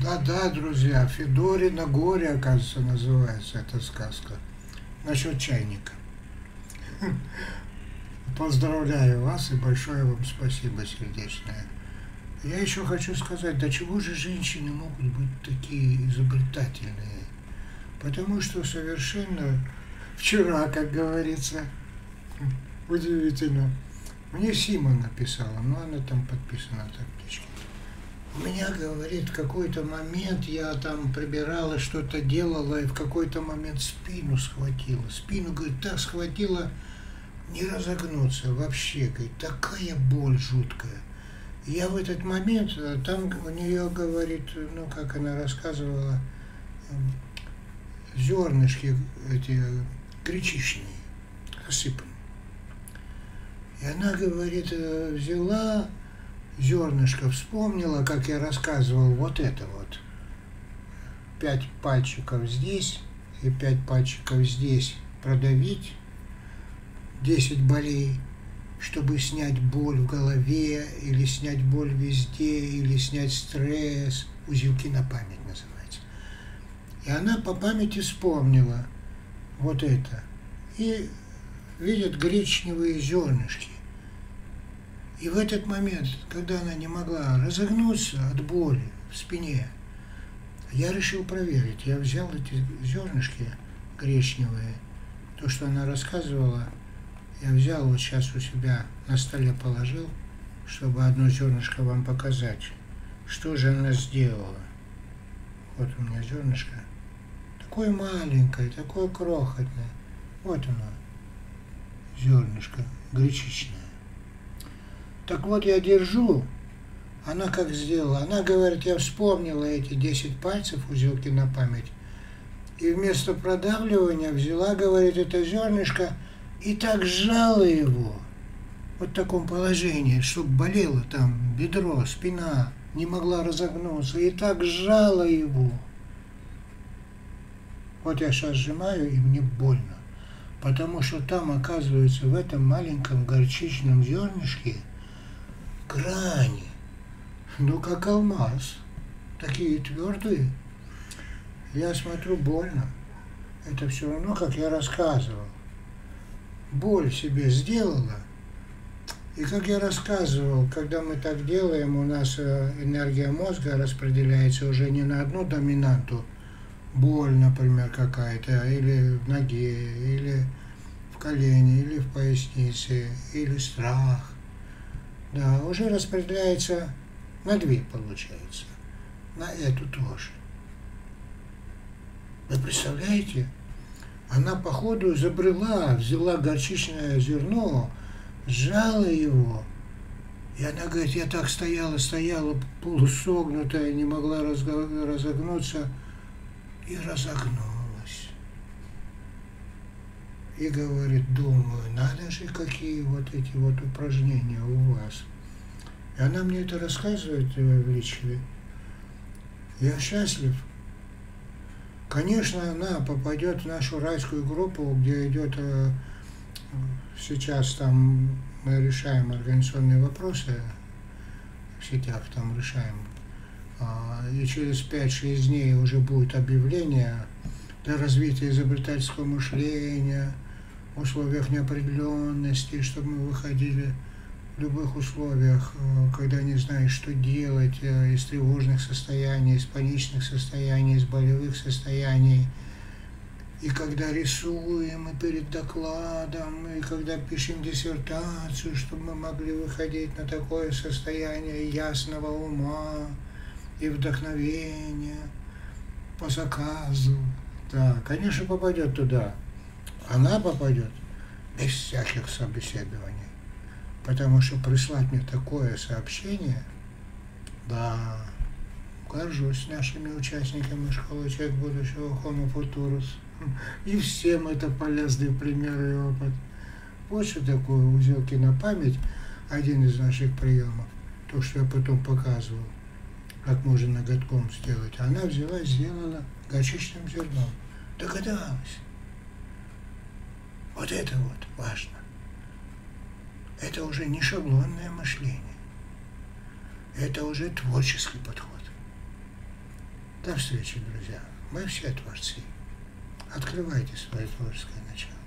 Да-да, друзья, Федорино горе, оказывается, называется эта сказка. Насчет чайника. Поздравляю вас и большое вам спасибо сердечное. Я еще хочу сказать, до чего же женщины могут быть такие изобретательные? Потому что совершенно вчера, как говорится, удивительно, мне Сима написала, но она там подписана табличкой. У меня, говорит, в какой-то момент я там прибирала, что-то делала, и в какой-то момент спину схватила. Спину, говорит, так схватила, не разогнуться вообще, говорит, такая боль жуткая. И я в этот момент, там у нее, говорит, ну, как она рассказывала, зернышки эти гречишные, рассыпанные. И она, говорит, взяла зернышко, вспомнила, как я рассказывал, вот это вот. 5 пальчиков здесь и 5 пальчиков здесь продавить, 10 болей, чтобы снять боль в голове, или снять боль везде, или снять стресс. Узелки на память называется. И она по памяти вспомнила вот это. И видит гречневые зернышки. И в этот момент, когда она не могла разогнуться от боли в спине, я решил проверить. Я взял эти зернышки гречневые, то, что она рассказывала, я взял, вот сейчас у себя на столе положил, чтобы одно зернышко вам показать. Что же она сделала? Вот у меня зернышко. Такое маленькое, такое крохотное. Вот оно, зернышко гречичное. Так вот я держу, она как сделала? Она говорит, я вспомнила эти 10 пальцев, узелки на память, и вместо продавливания взяла, говорит, это зернышко и так сжала его, вот в таком положении, чтобы болело там бедро, спина, не могла разогнуться, и так сжала его. Вот я сейчас сжимаю, и мне больно, потому что там, оказывается, в этом маленьком горчичном зернышке грани, ну как алмаз, такие твердые. Я смотрю, больно. Это все равно, как я рассказывал. Боль себе сделала. И как я рассказывал, когда мы так делаем, у нас энергия мозга распределяется уже не на одну доминанту, боль, например, какая-то, или в ноге, или в колене, или в пояснице, или страх. Да, уже распределяется на 2, получается. На эту тоже. Вы представляете? Она, походу, забрела, взяла горчичное зерно, сжала его. И она говорит, я так стояла, полусогнутая, не могла разогнуться, и разогнулась. И говорит, думаю, надо же, какие вот эти вот упражнения у вас. И она мне это рассказывает в личке. Я счастлив. Конечно, она попадет в нашу райскую группу, где идет сейчас там мы решаем организационные вопросы в сетях, там решаем. И через 5-6 дней уже будет объявление для развития изобретательского мышления, в условиях неопределенности, чтобы мы выходили в любых условиях, когда не знаешь, что делать, из тревожных состояний, из паничных состояний, из болевых состояний. И когда рисуем, и перед докладом, и когда пишем диссертацию, чтобы мы могли выходить на такое состояние ясного ума и вдохновения по заказу. Да, конечно, попадет туда. Она попадет без всяких собеседований. Потому что прислать мне такое сообщение, да, горжусь нашими участниками школы «Человек будущего» Homo Futurus. И всем это полезный пример и опыт. Вот что такое узелки на память, один из наших приемов, то, что я потом показывал, как можно ноготком сделать. Она взяла и сделала горчичным зерном. Догадалась. Вот это вот важно. Это уже не шаблонное мышление. Это уже творческий подход. До встречи, друзья. Мы все творцы. Открывайте свое творческое начало.